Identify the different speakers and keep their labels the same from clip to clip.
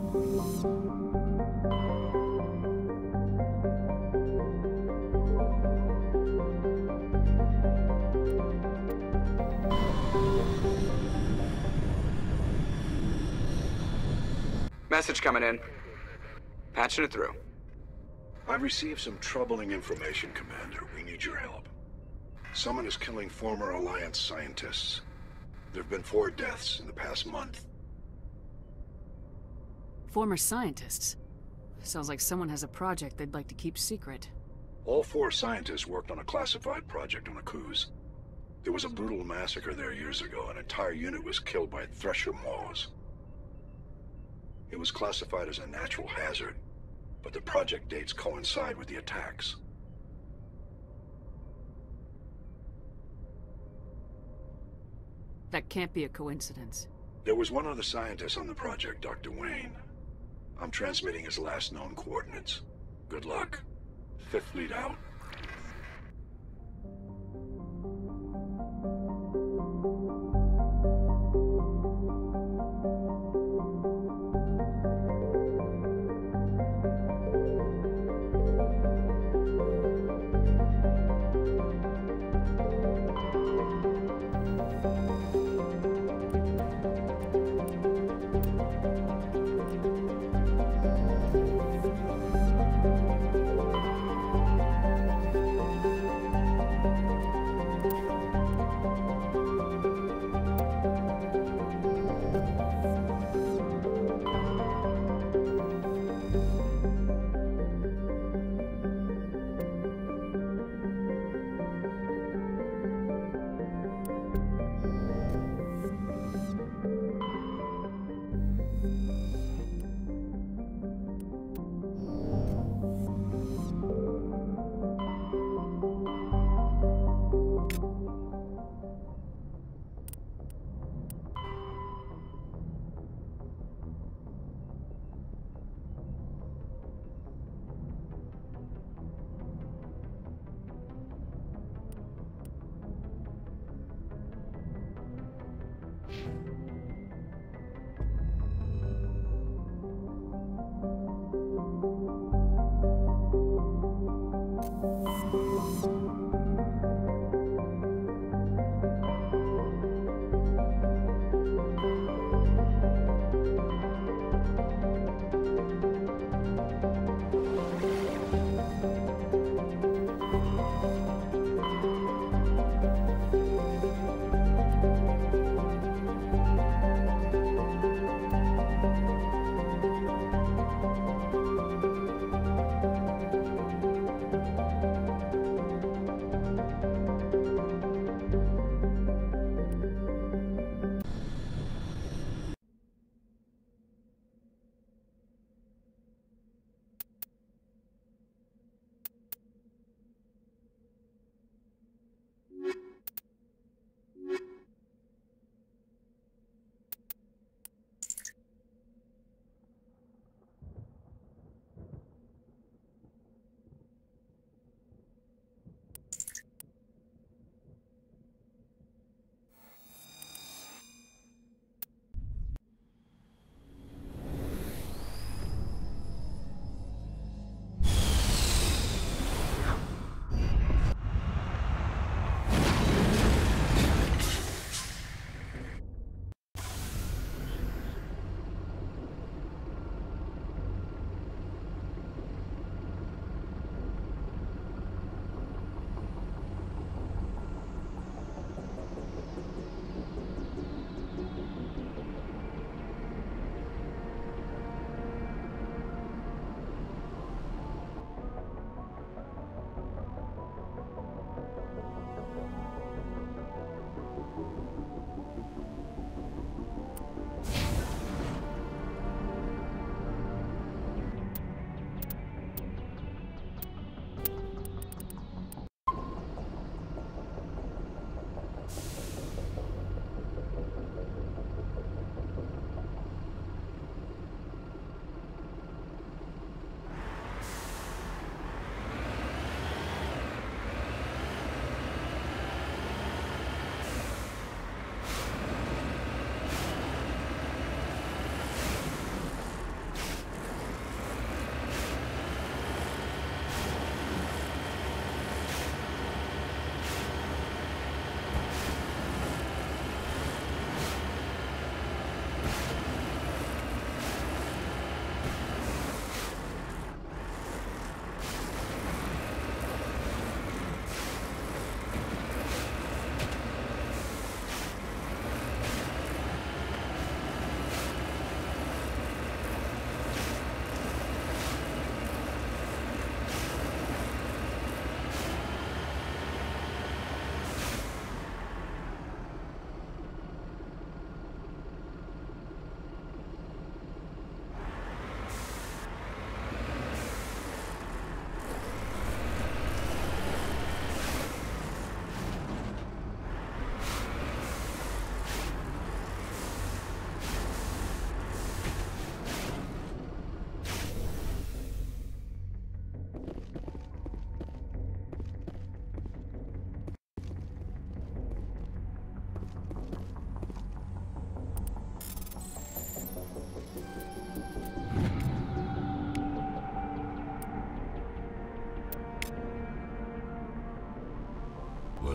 Speaker 1: Message coming in. Patching it through.
Speaker 2: I've received some troubling information, Commander. We need your help. Someone is killing former Alliance scientists. There have been 4 deaths in the past month.
Speaker 3: Former scientists? Sounds like someone has a project they'd like to keep secret.
Speaker 2: All 4 scientists worked on a classified project on Akuze. There was a brutal massacre there years ago. An entire unit was killed by thresher maws. It was classified as a natural hazard, but the project dates coincide with the attacks.
Speaker 3: That can't be a coincidence.
Speaker 2: There was one other scientist on the project, Dr. Wayne. I'm transmitting his last known coordinates. Good luck. 5th Fleet out.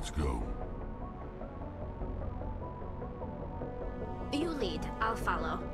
Speaker 4: Let's go.
Speaker 5: You lead, I'll follow.